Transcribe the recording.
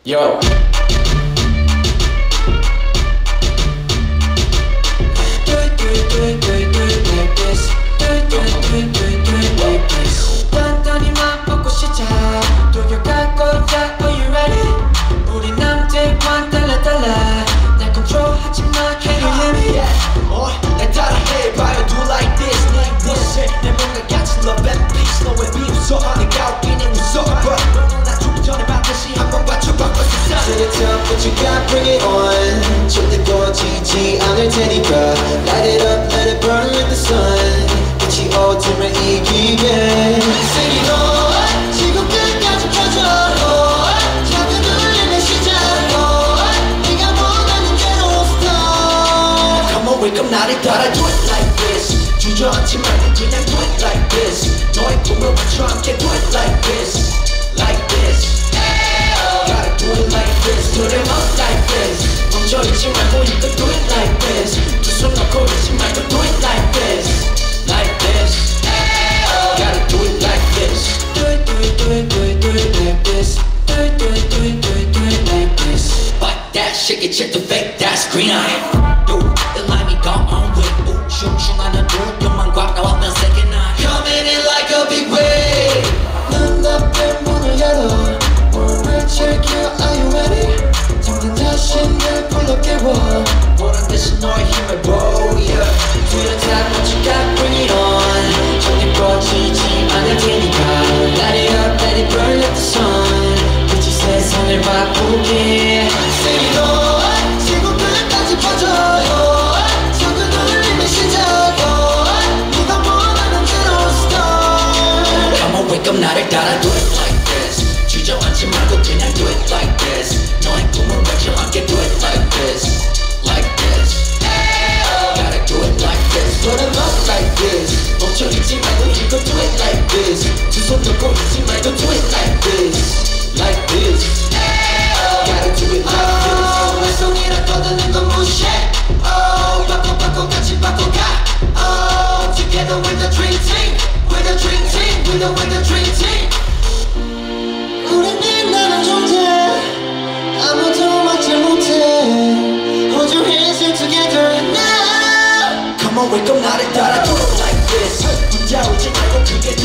Yo. 단단히 맘먹고 시작 돌려갈 거야. Are you ready? 우리 남들과는 달라 날 컨트롤하지마. Can you hear me? 날 따라해 봐요. Do like this, like this. 내 뭔가 같이 love and peace. 너의 비웃어 내가 웃기는 웃어. But 너는 나 죽기 전에 반드시 한번 맞춰봐. To the top, what you got, bring it on. 절대 꺼지지 않을 테니까. Light it up, let it burn with the sun. 빛이 어둠을 이기게. Sing it on. 지금 끝까지 펴줘. 작은 울림의 시작. 네가 원하는 대로 start. Come on, wake up 나를 따라. Do it like this. 주저앉지 말고 그냥 do it like this. 너의 꿈을 맞춰 함께 do it like this. Like this. Gotta do it like this. Put them up like this. 멈춰있지 말고 you can do it like this. 두 손 놓고 있지 말고 do it like this. Like this. Gotta do it like this. Do it, do it, do it, do it, do it like this. Do it, do it, do it, do it, do it like this. But that shit get checked to fake, that's green eye. Yo, the limey got on with. Ooh, 슝슝하는 눈동만과 나왔던 second eye. Coming in like a big wave. 눈앞에 문을 열어. 몸을 즐겨. Are you ready? 잠든 자신을 불러 깨워. 보란 듯이 너의 힘을 보여. To the top, what you got, bring it on. 절대 꺼지지 않을 테니까. Light it up, let it burn like the sun. 빛이 세상을 바꾸게. Sing it on. 지금 끝까지 펴줘요. 작은 울림의 시작. 네가 원하는 대로 start. Come on, wake up 나를 따라. Do it like this. 주저앉지 말고 그냥 do it like this. 너의 꿈을 외쳐 함께 do it like this. Like this. Gotta do it like this. Put them up like this. 멈춰있지 말고 you can do it like this. 두 손 놓고 있지 말고 do it like this. Like this. Gotta do it like this. 내 손이라 떠드는 건 무시해. 바꿔 같이 바꿔가. Together with the dream team. With the dream team. With the dream team. 우리는 나란 존재. 아무도 막지 못해. Hold your hands here together now. Come on, wake up 나를 따라. Do it like this. 붙잡지 말고 크게